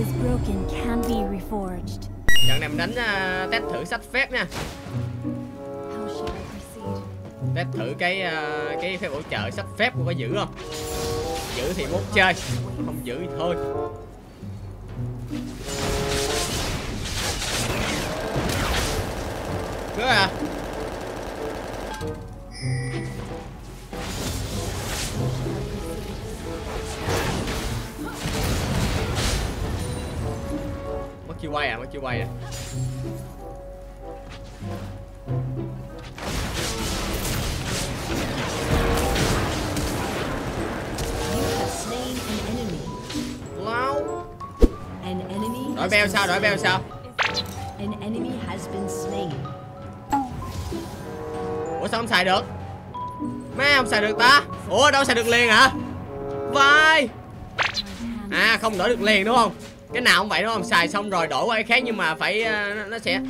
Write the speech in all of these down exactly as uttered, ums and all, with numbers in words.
Trận này mình đánh uh, test thử sách phép nha. Test thử cái uh, cái phép bổ trợ sách phép của có giữ không? Giữ thì mốt chơi, không giữ thì thôi. Cứ à. Mất chiêu quay à, mất chiêu quay à. Đổi beo sao, đổi beo sao? Ủa sao không xài được? Má không xài được ta? Ủa đâu xài được liền hả? Vai. À không đổi được liền đúng không? Cái nào cũng vậy đúng không? Xài xong rồi đổi qua cái khác nhưng mà phải uh, nó sẽ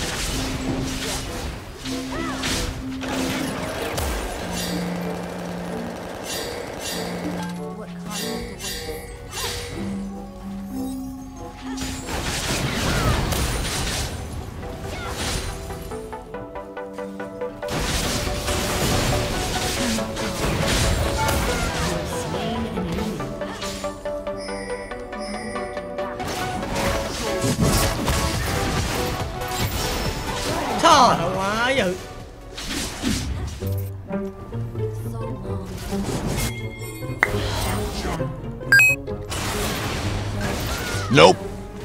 trời quá dữ. Nope.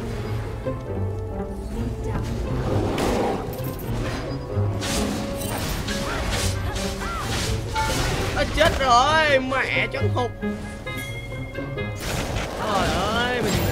À, chết rồi, mẹ chấn hụt. Trời ơi, mình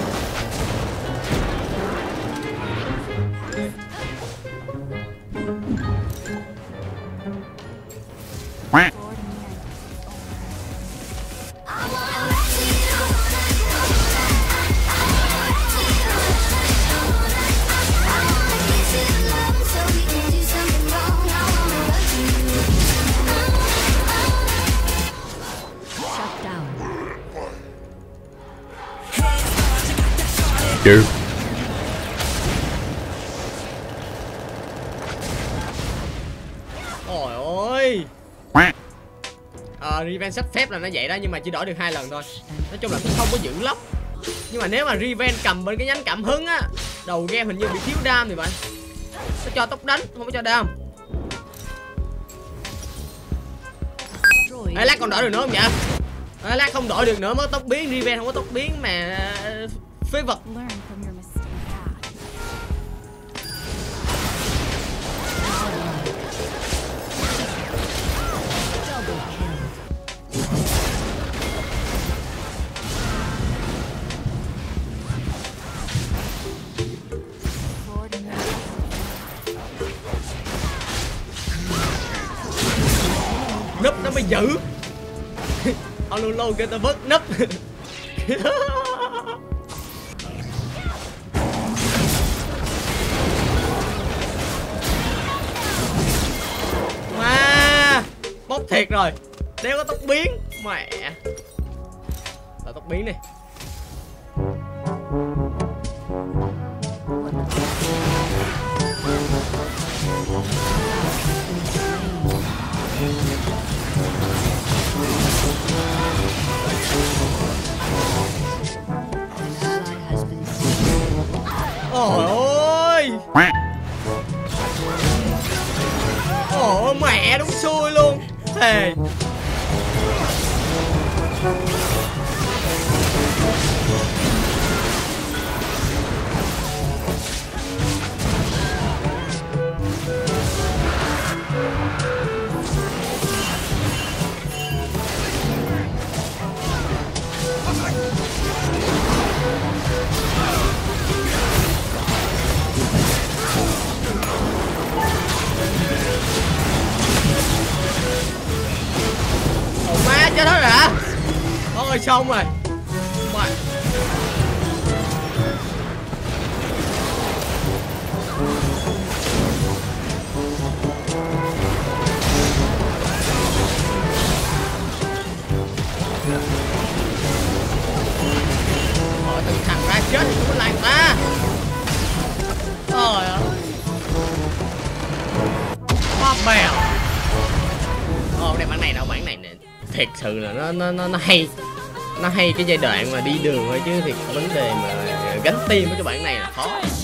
Dude. Ôi ôi. Ờ, revenge sách phép là nó vậy đó, nhưng mà chỉ đổi được hai lần thôi. Nói chung là cũng không có dữ lắm. Nhưng mà nếu mà revenge cầm bên cái nhánh cảm hứng á, đầu game hình như bị thiếu đam thì bạn. Nó cho tốc đánh, không có cho đam. Ê, lát còn đổi được nữa không vậy? Ê, lát không đổi được nữa mới tốc biến, revenge không có tốc biến mà phế vật. Núp nó mới giữ. Ông luôn lâu kêu tao vớt núp. Mà bốc thiệt rồi. Đéo có tốc biến. Mẹ. Tao tốc biến đi. Ôi ôi. Ôi mẹ đúng xui luôn. Thề. Chết hết rồi hả? Ôi xong rồi. Mày. Ôi từng thằng ra chết thì cũng lại người ta. Trời ơi. Hoa bèo. Ồ, đây bản này đâu, bản này nè. Thiệt sự là nó nó nó, nó hay. Nó hay cái giai đoạn mà đi đường thôi chứ thiệt vấn đề mà gánh tim với cái bản này là khó.